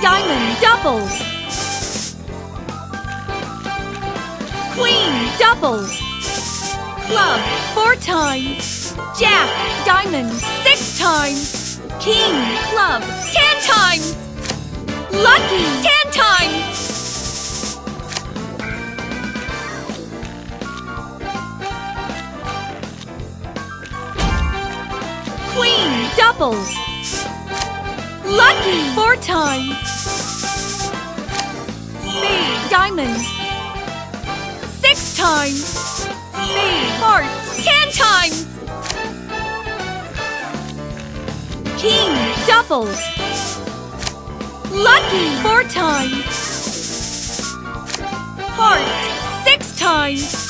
Diamond doubles. Queen doubles. Club 4 times. Jack diamond 6 times. King club 10 times. Lucky 10 times. Queen doubles. Lucky 4 times. Spade diamond 6 times. Spade heart 10 times. King doubles. Lucky 4 times. Heart 6 times.